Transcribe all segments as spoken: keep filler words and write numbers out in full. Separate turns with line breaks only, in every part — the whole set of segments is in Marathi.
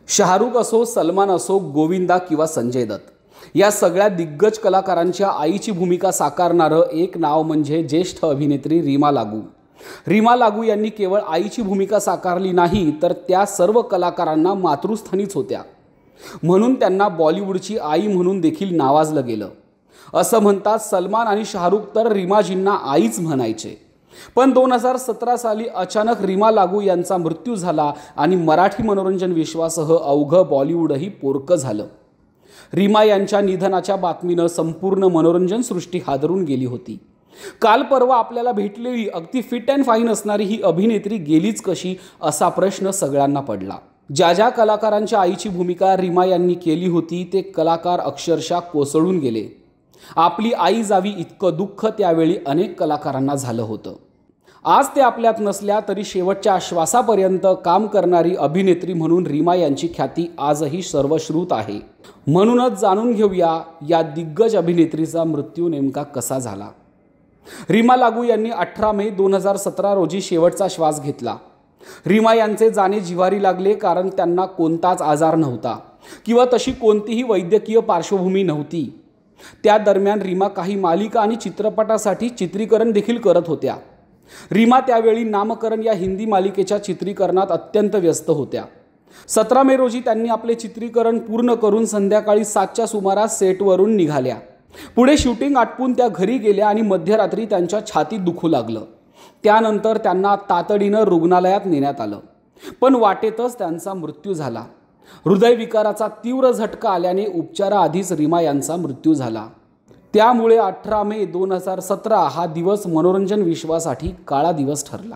शाहरुख असो, सलमान असो, गोविंदा किंवा संजय दत्त या सगळ्या दिग्गज कलाकारांच्या आईची भूमिका साकारणारं एक नाव म्हणजे ज्येष्ठ अभिनेत्री रीमा लागू। रीमा लागू यांनी केवळ आईची भूमिका साकारली नाही तर त्या सर्व कलाकारांना मातृस्थानीच होत्या, म्हणून त्यांना बॉलिवूडची आई म्हणून देखील नावाजलं गेलं। असं म्हणतात सलमान आणि शाहरुख तर रीमाजींना आईच म्हणायचे, पण दोन हजार सतरा साली अचानक रीमा लागू यांचा मृत्यू झाला आणि मराठी मनोरंजन विश्वासह अवघं बॉलिवूडही पोरकं झालं। रीमा यांच्या निधनाच्या बातमीनं संपूर्ण मनोरंजन सृष्टी हादरून गेली होती। काल परवा आपल्याला भेटलेली अगदी फिट अँड फाईन असणारी ही अभिनेत्री गेलीच कशी असा प्रश्न सगळ्यांना पडला। ज्या ज्या कलाकारांच्या आईची भूमिका रीमा यांनी केली होती ते कलाकार अक्षरशः कोसळून गेले। आपली आई जावी इतकं दुःख त्यावेळी अनेक कलाकारांना झालं होतं। आज ते आपल्यात नसल्या तरी शेवटच्या श्वासापर्यंत काम करणारी अभिनेत्री म्हणून रीमा यांची ख्याती आजही सर्वश्रुत आहे। म्हणूनच जाणून घेऊया या दिग्गज अभिनेत्रीचा मृत्यू नेमका कसा झाला। रीमा लागू यांनी अठरा मे दोन हजार सतरा रोजी शेवटचा श्वास घेतला। रीमा यांचे जाणे जिव्हारी लागले कारण त्यांना कोणताच आजार नव्हता किंवा तशी कोणतीही वैद्यकीय पार्श्वभूमी नव्हती। त्या दरम्यान रीमा काही मालिका आणि चित्रपटासाठी चित्रीकरण देखील करत होत्या। रीमा त्यावेळी नामकरण या हिंदी मालिकेच्या चित्रीकरणात अत्यंत व्यस्त होत्या। सतरा मे रोजी त्यांनी आपले चित्रीकरण पूर्ण करून संध्याकाळी सातच्या सुमारास सेटवरून निघाल्या। पुढे शूटिंग आटपून त्या घरी गेल्या आणि मध्यरात्री त्यांच्या छातीत दुखू लागलं। त्यानंतर त्यांना तातडीनं रुग्णालयात नेण्यात आलं, पण वाटेतच त्यांचा मृत्यू झाला। हृदयविकाराचा तीव्र झटका आल्याने उपचाराआधीच रीमा यांचा मृत्यू झाला। त्यामुळे अठरा मे दोन हजार सतरा हा दिवस मनोरंजन विश्वासाठी काळा दिवस ठरला।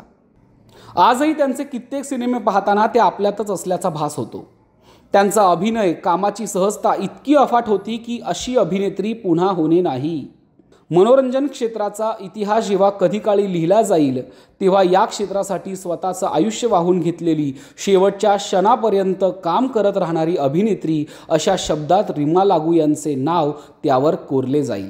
आजही त्यांचे कित्येक सिनेमे पाहताना ते आपल्यातच असल्याचा भास होतो। त्यांचा अभिनय, कामाची सहजता इतकी अफाट होती की अशी अभिनेत्री पुन्हा होणे नाही। मनोरंजन क्षेत्राचा इतिहास जेव्हा कधी काळी लिहिला जाईल तेव्हा या क्षेत्रासाठी स्वतःचं आयुष्य वाहून घेतलेली, शेवटच्या क्षणापर्यंत काम करत राहणारी अभिनेत्री अशा शब्दात रीमा लागू यांचे नाव त्यावर कोरले जाईल।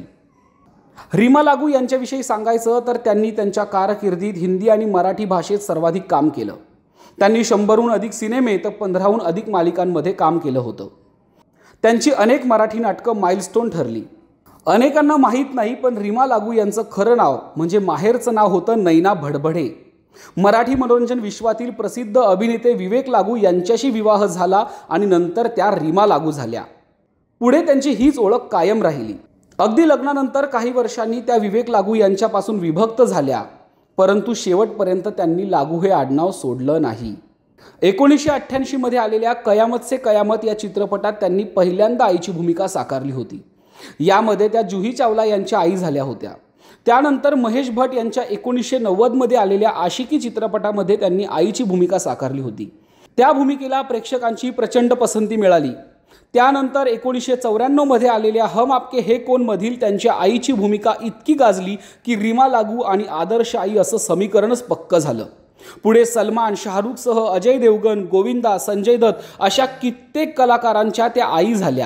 रीमा लागू यांच्याविषयी सांगायचं तर त्यांनी त्यांच्या कारकिर्दीत हिंदी आणि मराठी भाषेत सर्वाधिक काम केलं। त्यांनी शंभरहून अधिक सिनेमे तर पंधराहून अधिक मालिकांमध्ये काम केलं होतं। त्यांची अनेक मराठी नाटकं माइलस्टोन ठरली। अनेकांना माहीत नाही पण रीमा लागू यांचं खरं नाव म्हणजे माहेरचं नाव होतं नैना भडभडे। मराठी मनोरंजन विश्वातील प्रसिद्ध अभिनेते विवेक लागू यांच्याशी विवाह झाला आणि नंतर त्या रीमा लागू झाल्या। पुढे त्यांची हीच ओळख कायम राहिली। अगदी लग्नानंतर काही वर्षांनी त्या विवेक लागू यांच्यापासून विभक्त झाल्या, परंतु शेवटपर्यंत त्यांनी लागू हे आडनाव सोडलं नाही। एकोणीसशे अठ्ठ्याऐंशी मध्ये आलेल्या कयामत से कयामत या चित्रपटात त्यांनी पहिल्यांदा आईची भूमिका साकारली होती। यामध्ये त्या जुही चावला यांच्या आई झाल्या होत्या। त्यानंतर महेश भट्ट यांच्या एकोणीसशे नव्वद मध्ये आलेल्या आशिकी चित्रपटामध्ये त्यांनी आईची भूमिका साकारली होती। त्या भूमिकेला प्रेक्षकांची प्रचंड पसंती मिळाली। त्यानंतर एकोणीसशे चौऱ्याण्णव मध्ये आलेल्या हम आपके हे कोण मधील त्यांच्या आईची भूमिका इतकी गाजली की रीमा लागू आणि आदर्श आई असं समीकरणच पक्क झालं। पुढे सलमान, शाहरुखसह अजय देवगण, गोविंदा, संजय दत्त अशा कित्येक कलाकारांच्या त्या आई झाल्या।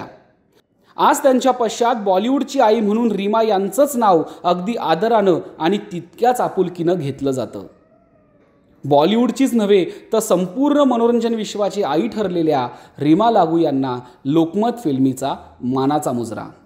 आज त्यांच्या पश्चात बॉलिवूडची आई म्हणून रीमा यांचंच नाव अगदी आदरानं आणि तितक्याच आपुलकीनं घेतलं जातं। बॉलिवूडचीच नव्हे तर संपूर्ण मनोरंजन विश्वाची आई ठरलेल्या रीमा लागू यांना लोकमत फिल्मीचा मानाचा मुजरा।